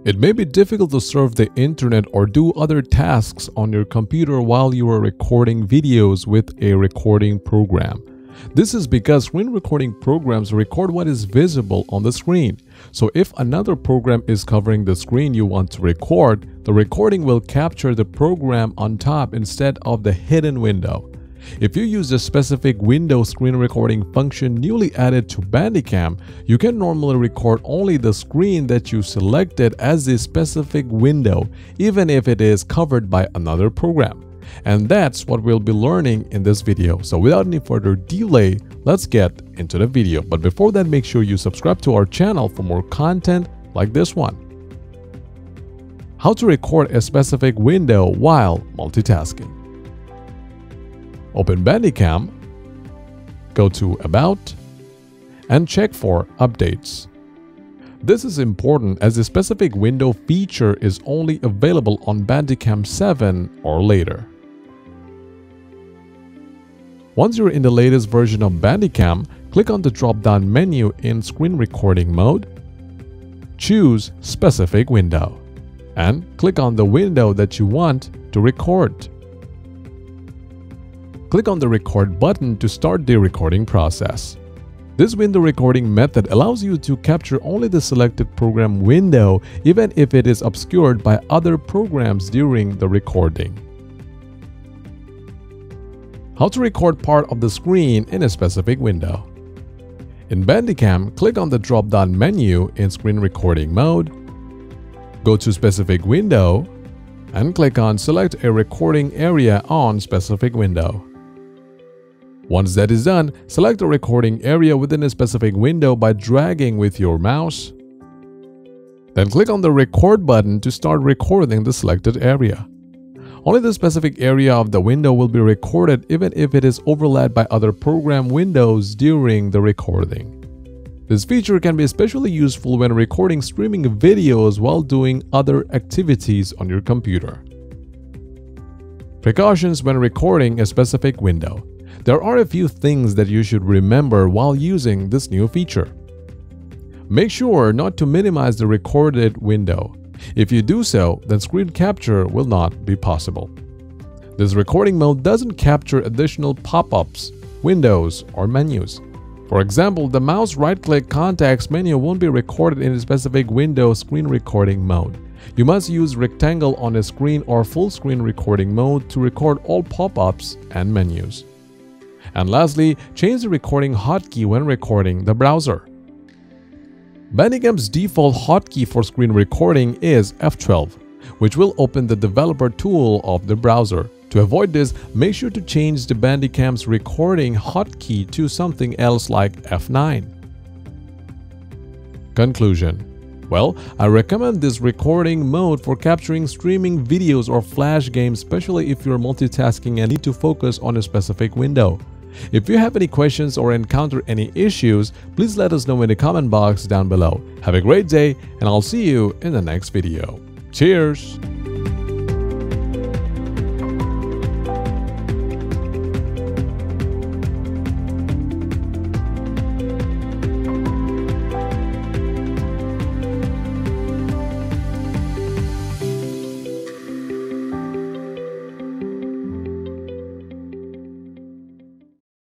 It may be difficult to surf the internet or do other tasks on your computer while you are recording videos with a recording program. This is because screen recording programs record what is visible on the screen. So if another program is covering the screen you want to record, the recording will capture the program on top instead of the hidden window. If you use a specific window screen recording function newly added to Bandicam, you can normally record only the screen that you selected as a specific window, even if it is covered by another program. And that's what we'll be learning in this video. So without any further delay, let's get into the video. But before that, make sure you subscribe to our channel for more content like this one. How to record a specific window while multitasking. Open Bandicam, go to About, and check for Updates. This is important as the specific window feature is only available on Bandicam 7 or later. Once you're in the latest version of Bandicam, click on the drop-down menu in Screen Recording mode, choose Specific Window, and click on the window that you want to record. Click on the Record button to start the recording process. This window recording method allows you to capture only the selected program window even if it is obscured by other programs during the recording. How to record part of the screen in a specific window. In Bandicam, click on the drop-down menu in Screen Recording mode, go to Specific Window, and click on Select a recording area on Specific Window. Once that is done, select a recording area within a specific window by dragging with your mouse. Then click on the Record button to start recording the selected area. Only the specific area of the window will be recorded even if it is overlapped by other program windows during the recording. This feature can be especially useful when recording streaming videos while doing other activities on your computer. Precautions when recording a specific window. There are a few things that you should remember while using this new feature. Make sure not to minimize the recorded window. If you do so, then screen capture will not be possible. This recording mode doesn't capture additional pop-ups, windows, or menus. For example, the mouse right-click context menu won't be recorded in a specific window screen recording mode. You must use rectangle on a screen or full screen recording mode to record all pop-ups and menus. And lastly, change the recording hotkey when recording the browser. Bandicam's default hotkey for screen recording is F12, which will open the developer tool of the browser. To avoid this, make sure to change the Bandicam's recording hotkey to something else like F9. Conclusion. Well, I recommend this recording mode for capturing streaming videos or flash games, especially if you're multitasking and need to focus on a specific window. If you have any questions or encounter any issues, please let us know in the comment box down below. Have a great day, and I'll see you in the next video. Cheers!